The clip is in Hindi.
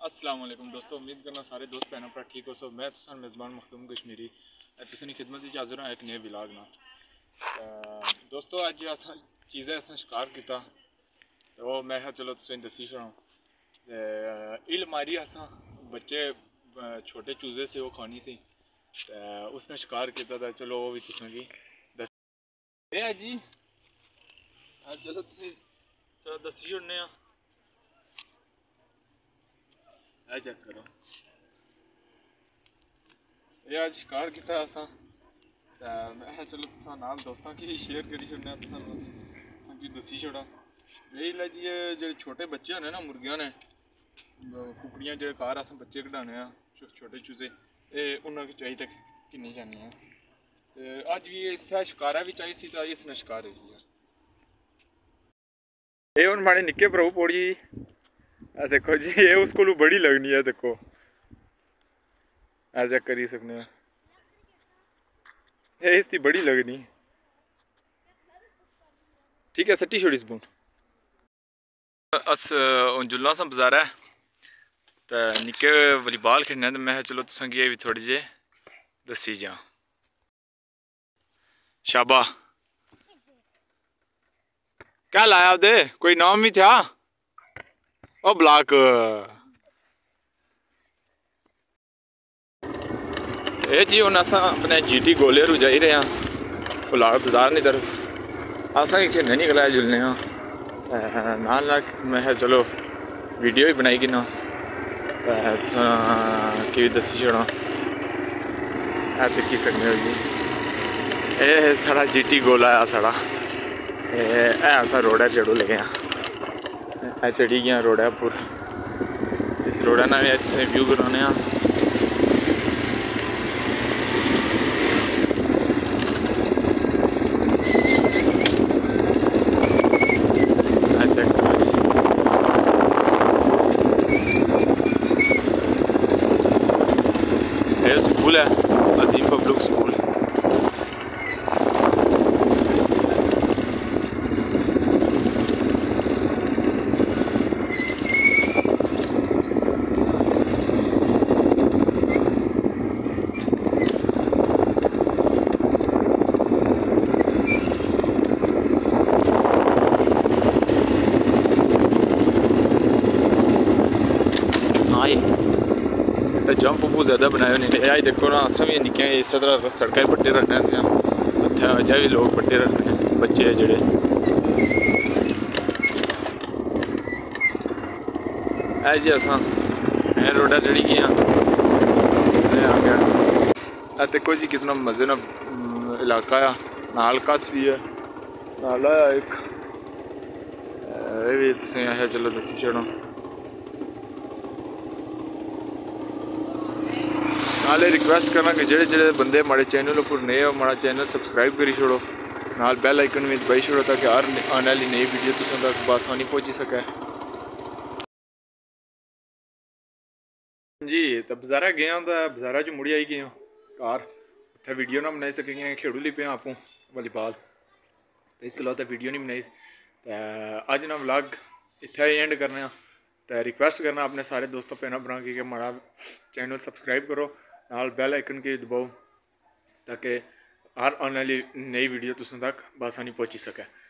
अस्सलाम वालेकुम दोस्तों, उम्मीद करना सारे दोस्त भैन भरा ठीक हो। सब मैं तुम मेज़बान मखदूम कश्मीरी तुसें खिदमत हाजिर हाँ एक नए विलाग ना। दोस्तों अज अस चीज़ें असें शिकार किया तो मैं चलो तुसें दसी छड़ा। इल मारी अस बच्चे छोटे चूजे से वो खानी सी उसने शिकार किया था। चलो वो भी तुसें गी दस जी चलो चलो दसी छुड़ने। चेक करो ये अज शिकार किया असा मैं चलो तुसा नाल दोस्तों की शेयर करी छुड़ने की दसी छड़ा। यही लै जी जो छोटे बच्चे होने ना मुर्गियां ने कुकड़ियां जो घर अस बच्चे कढ़ाने छोटे चूजे ये उन्होंने चाहिए किन्नी जानी है तो अज भी इस शिकारा भी चाहिए तो इसने शिकार है ये हूँ माड़े निक्के भ्राऊ पौड़ी देखो जी ये उस को बड़ी लगनी है। देखो चेक करी सकने इसकी बड़ी लगनी ठीक है। सट्टी छोड़ी स्पून अस जुल्ला सा बाजारा तो निक्के वॉलीबॉल खेलने तो मैं चलो तुसें गी भी थोड़ी जे दसी जा। शाबा क्या लाया उदे कोई नाम भी था ओ ब्लॉक ये जी हूँ अस अपने GT गोले रू जाई रहे हैं पुलाड़ बाजार की तरफ असा खेलने नहीं गलाया जुलने नाल मैं चलो वीडियो भी बनाई किना कि दसी छड़ा दिक्खी सकने हो जी। ये साढ़ा GT गोला है साढ़ा ऐसा रोड है चढ़ू लगे चढ़ी गया रोड पर इस रोड ना भी व्यू कराने स्कूल है अजीम पब्लिक स्कूल। तो जंप बहुत ज़्यादा बनाए नहीं आज देखो ना असा भी निक्के इस तरह सड़कें पट्टे रखने से इतने अजें भी लोग पट्टे रखने बच्चे है जोड़े जी असा मेन रोडा चढ़ी गई आ गया। देखो जी कितना मजे ना इलाका है नाल कस भी है नाला एक भी तुसें चलो दसी छड़ो। नाले रिक्वेस्ट करना कि जेड़े जेड़े बंदे हमारे चैनल पर नए हो हमारा चैनल सबसक्राइब करी छोड़ो नाल बेल आइकन में दबाई छोड़ो ताकि हर आने वाली नई वीडियो तुम तक बसानी पहुँची सके जी। तो बाजारा गया तो बाजारा च मुड़ी आई गए घर इतना वीडियो ना बनाई सकेंगे खेड़ू ली पे आपूँ वॉलीबॉल तो इस गल्ला वीडियो नहीं बनाई तो अज ना व्लॉग इतना ही एंड करने तो रिक्वेस्ट करना अपने सारे दोस्तों भैन भरा कि हमारा चैनल सबसक्राइब करो नाल बेल आइकन की दबाओ ताकि हर आने वाली नई वीडियो तुम तक बसानी पहुँची सके।